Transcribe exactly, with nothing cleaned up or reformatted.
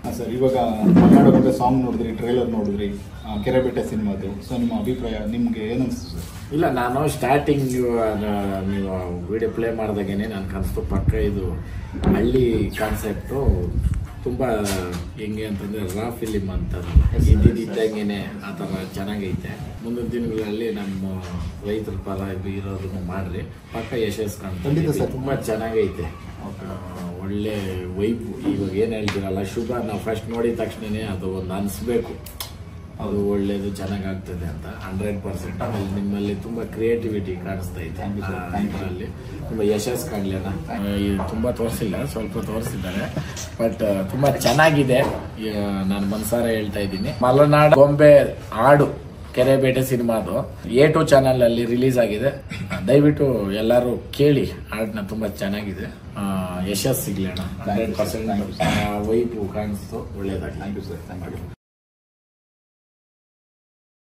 Sir, ಇವಾಗ ಮಲೆನಾಡು ಬಗ್ಗೆ song ನೋಡಿದ್ರಿ, ಟ್ರೈಲರ್ ನೋಡಿದ್ರಿ, ಕೆರೆಬೇಟೆ ಸಿನಿಮಾದು. ಸೊ ನಿಮ್ಮ ಅಭಿಪ್ರಾಯ ನಿಮ್ಗೆ ಏನನ್ಸ್ತು ಸರ್? ಇಲ್ಲ, ನಾನು ಸ್ಟಾರ್ಟಿಂಗ್ ನೀವು ನೀವು ವಿಡಿಯೋ ಪ್ಲೇ ಮಾಡಿದಾಗೇನೆ ನಾನು ಕನ್ಸ್ತು ಪಕ್ಕ ಇದು ಹಳ್ಳಿ ಕಾನ್ಸೆಪ್ಟು ತುಂಬ ಹೆಂಗೆ ಅಂತಂದರೆ ರಾ ಫಿಲಿಮ್ ಅಂತಾರಲ್ಲ, ಇದ್ದಿದ್ದಂಗೆನೆ ಆ ಥರ ಚೆನ್ನಾಗೈತೆ. ಮುಂದಿನ ದಿನಗಳಲ್ಲಿ ನಮ್ಮ ರೈತರ ಪರ ಇರೋದನ್ನು ಮಾಡ್ರಿ, ಪಕ್ಕ ಯಶಸ್ಸು ಕಾಣ್ತದೆ. ತುಂಬ ಚೆನ್ನಾಗೈತೆ, ಒಳ್ಳೆ ವೈಬು. ಇವಾಗ ಏನು ಹೇಳ್ತೀರಲ್ಲ ಶುಭ, ನಾವು ಫಸ್ಟ್ ನೋಡಿದ ತಕ್ಷಣನೇ ಅದು ಒಂದು ಅನಿಸ್ಬೇಕು, ಅದು ಒಳ್ಳೇದು ಚೆನ್ನಾಗಾಗ್ತದೆ ಅಂತ ಹಂಡ್ರೆಡ್ ಪರ್ಸೆಂಟ್. ಆಮೇಲೆ ನಿಮ್ಮಲ್ಲಿ ತುಂಬ ಕ್ರಿಯೇಟಿವಿಟಿ ಕಾಣಿಸ್ತಾ ಇದೆ, ಇದರಲ್ಲಿ ತುಂಬ ಯಶಸ್ಸು ಕಾಣಲಿಲ್ಲ. ತುಂಬ ತೋರಿಸಿಲ್ಲ, ಸ್ವಲ್ಪ ತೋರಿಸಿದ್ದಾರೆ, ಬಟ್ ತುಂಬ ಚೆನ್ನಾಗಿದೆ. ನಾನು ಮನಸಾರ ಹೇಳ್ತಾ ಇದ್ದೀನಿ. ಮಲೆನಾಡು ಗೊಂಬೆ ಹಾಡು ಕೆರೆಬೇಟೆ ಸಿನಿಮಾದು ಎ ಟು ಚಾನಲ್ ಅಲ್ಲಿ ರಿಲೀಸ್ ಆಗಿದೆ. ದಯವಿಟ್ಟು ಎಲ್ಲರೂ ಕೇಳಿ, ಹಾಡನ್ನ ತುಂಬಾ ಚೆನ್ನಾಗಿದೆ. ಯಶಸ್ಸು ಸಿಗ್ಲಿ ಅಣ್ಣ, ಹಂಡ್ರೆಡ್ ಪರ್ಸೆಂಟ್ ವೈಪು ಕಾಣಿಸ್ತು, ಒಳ್ಳೇದಾಗಿ. Thank you sir, thank you.